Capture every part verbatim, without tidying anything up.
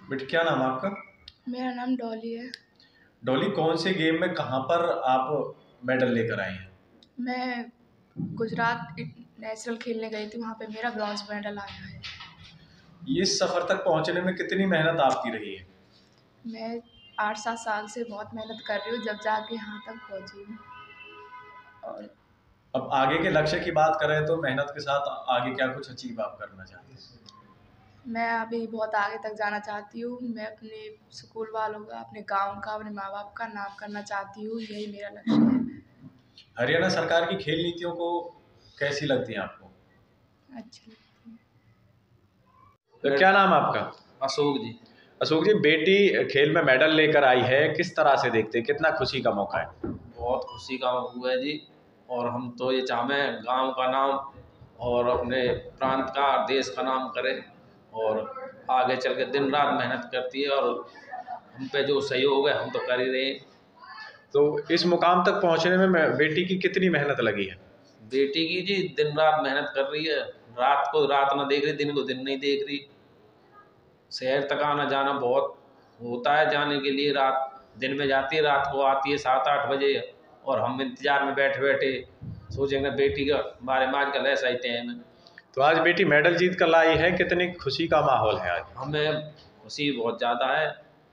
बेटा क्या नाम है आपका? मेरा नाम डॉली है। डॉली, कौन से गेम में कहाँ पर आप मेडल लेकर आई हैं? मैं गुजरात नेशनल खेलने गई थी, वहाँ पे मेरा ब्रॉन्ज मेडल आया है। ये सफ़र तक पहुँचने में कितनी मेहनत आपकी रही है? मैं आठ सात साल से बहुत मेहनत कर रही हूँ, जब जाके यहाँ तक पहुँची हूँ। और अब आगे के लक्ष्य की बात करें तो मेहनत के साथ आगे क्या कुछ अचीव आप करना चाहते हैं? मैं अभी बहुत आगे तक जाना चाहती हूँ। मैं अपने स्कूल वालों का, अपने गाँव का, अपने माँ बाप का नाम करना चाहती हूँ। यही मेरा लक्ष्य है। हरियाणा सरकार की खेल नीतियों को कैसी लगती हैं आपको? अच्छी लगती है। तो क्या नाम है आपका? अशोक जी। अशोक जी, बेटी खेल में मेडल लेकर आई है, किस तरह से देखते हैं, कितना खुशी का मौका है? बहुत खुशी का हुआ है जी। और हम तो ये चाहें गांव का नाम और अपने प्रांत का, देश का नाम करें। और आगे चल के दिन रात मेहनत करती है और हम पे जो सहयोग है हम तो कर ही रहे हैं। तो इस मुकाम तक पहुंचने में मैं- बेटी की कितनी मेहनत लगी है? बेटी की जी दिन रात मेहनत कर रही है। रात को रात ना देख रही, दिन को दिन नहीं देख रही। शहर तक आना जाना बहुत होता है, जाने के लिए रात दिन में जाती है, रात को आती है सात आठ बजे। और हम इंतजार में बैठे बैठे सोचेंगे बेटी के बारे में। आजकल ऐसा ही टाइम है। तो आज बेटी मेडल जीत कर लाई है, कितनी खुशी का माहौल है आज? हमें खुशी बहुत ज़्यादा है।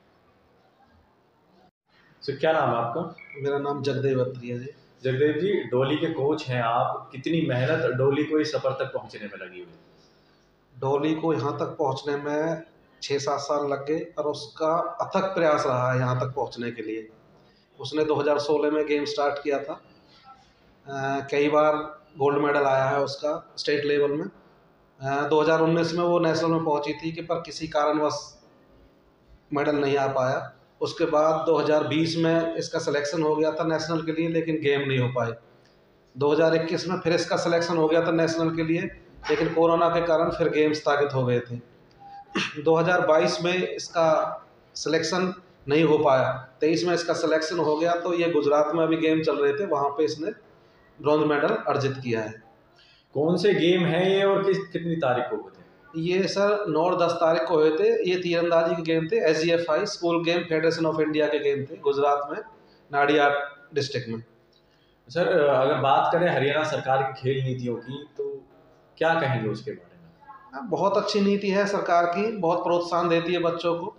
तो क्या नाम है आपका? मेरा नाम जगदेव अत्री है जी। जगदेव जी, डोली के कोच हैं आप, कितनी मेहनत डोली को इस सफर तक पहुंचने में लगी हुई? डॉली को यहाँ तक पहुँचने में छः सात साल लग गए और उसका अथक प्रयास रहा है यहाँ तक पहुँचने के लिए। उसने दो हज़ार सोलह में गेम स्टार्ट किया था। अ, कई बार गोल्ड मेडल आया है उसका स्टेट लेवल में। अ, दो हज़ार उन्नीस में वो नेशनल में पहुँची थी कि पर किसी कारणवश मेडल नहीं आ पाया। उसके बाद दो हज़ार बीस में इसका सिलेक्शन हो गया था नेशनल के लिए, लेकिन गेम नहीं हो पाए। दो हज़ार इक्कीस में फिर इसका सिलेक्शन हो गया था नेशनल के लिए, लेकिन कोरोना के कारण फिर गेम्स स्थगित हो गए थे। दो हज़ार बाईस में इसका सिलेक्शन नहीं हो पाया, तेईस में इसका सिलेक्शन हो गया। तो ये गुजरात में अभी गेम चल रहे थे, वहाँ पे इसने ब्रॉन्ज मेडल अर्जित किया है। कौन से गेम हैं ये और किस कितनी तारीख को हुए थे? ये सर नौ और दस तारीख को हुए थे। ये तीरंदाजी के गेम थे, S G F I school game federation of India के गेम थे, गुजरात में नाडियाड डिस्ट्रिक्ट में। सर, अगर बात करें हरियाणा सरकार की खेल नीतियों की तो क्या कहेंगे उसके बारे में? बहुत अच्छी नीति है सरकार की, बहुत प्रोत्साहन देती है बच्चों को।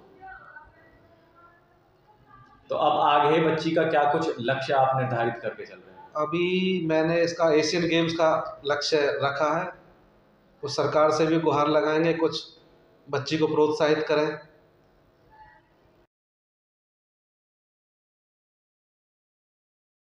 तो अब आगे बच्ची का क्या कुछ लक्ष्य आप निर्धारित करके चल रहे हैं? अभी मैंने इसका एशियन गेम्स का लक्ष्य रखा है। कुछ सरकार से भी गुहार लगाएंगे, कुछ बच्ची को प्रोत्साहित करें।